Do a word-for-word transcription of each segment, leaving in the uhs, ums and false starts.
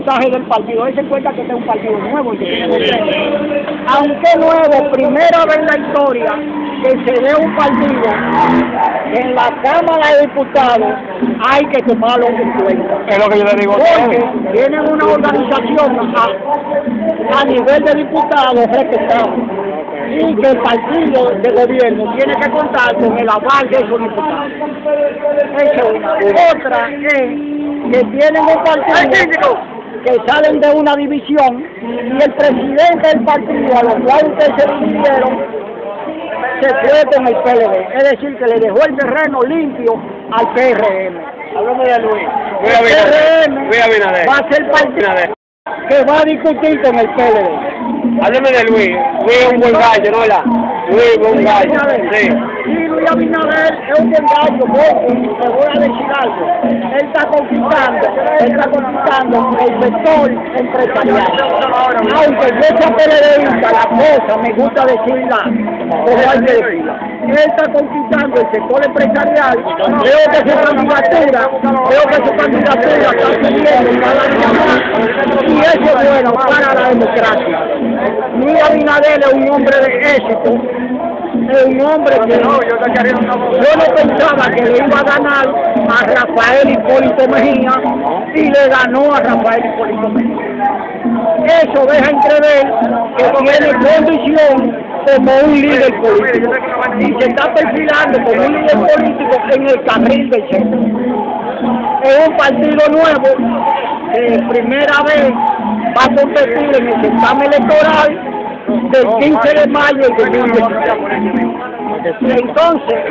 mensaje del partido. Él se cuenta que este es un partido nuevo y que tiene tres. Aunque nuevo, primera vez en la historia que se ve un partido en la Cámara de Diputados, hay que tomarlo en cuenta. Es lo que yo le digo a Porque tienen una organización a, a nivel de diputados respetado. Y que el partido de gobierno tiene que contar con el aval de esos diputados. Eso es una. Otra es que tienen un partido que salen de una división y el presidente del partido, a lo cual ustedes se dividieron, se fue con el P L D. Es decir, que le dejó el terreno limpio al P R M. Hablamos de Luis. El P R M va a ser partido que va a discutir con el P L D. Háblame de Luis. Luis es un buen gallo, ¿no? ¿La? Luis es un gallo. Sí. Sí, Luis Abinader es un buen gallo, porque te voy a decir algo. Él está conquistando, él está conquistando el sector empresarial. Aunque yo sea PLDista, la cosa me gusta decirla, como hay que decirla. Él está conquistando el sector empresarial. Veo que su candidatura, veo que su candidatura está subiendo cada día más, y eso es bueno para la democracia. Luis Abinader es un hombre de éxito, es un hombre que no, yo, yo no pensaba que le iba a ganar a Rafael Hipólito Mejía y le ganó a Rafael Hipólito Mejía. Eso deja entrever que tiene condición como un líder político y se está perfilando como un líder político en el carril del centro. Es un partido nuevo que primera vez va a competir en el certamen electoral del quince de mayo del dos mil dieciséis. Entonces,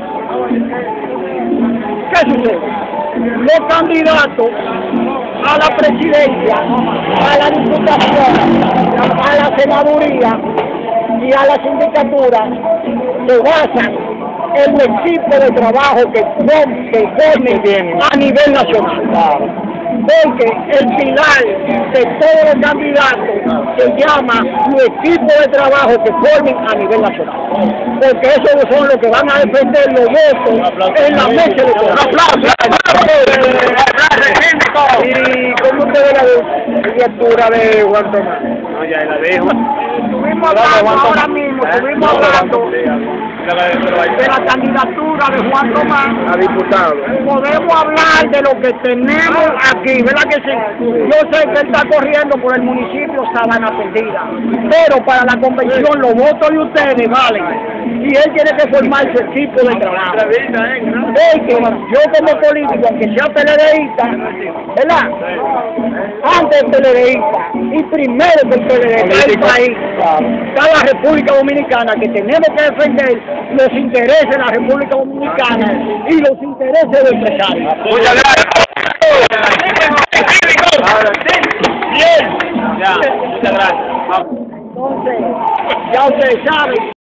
¿qué sucede? Los candidatos a la presidencia, a la diputación, a la senaduría y a la sindicatura se basan en el equipo de trabajo que formen a nivel nacional. Porque el pilar de todos los candidatos se llama su equipo de trabajo que formen a nivel nacional. Porque esos son los que van a defender los votos en la mesa electoral. ¿Y cómo te ve la candidatura de Juan Tomás? No, ya la dejo. Estuvimos hablando ahora mismo, estuvimos hablando de la candidatura de Juan Tomás a diputado. Podemos hablar de lo que tenemos aquí, ¿verdad que sí? Yo sé que él está corriendo por el municipio Sabana Perdida, pero para la convención los votos de ustedes valen y él tiene que formar su equipo de trabajo. Porque yo como político, aunque sea PLDista, ¿verdad? Antes PLDista y primero que el P L D del país, está la República Dominicana, que tenemos que defender los intereses de la República Dominicana y los intereses del empresario. Muchas gracias. Bien. Ya, muchas gracias. Entonces, ya ustedes saben.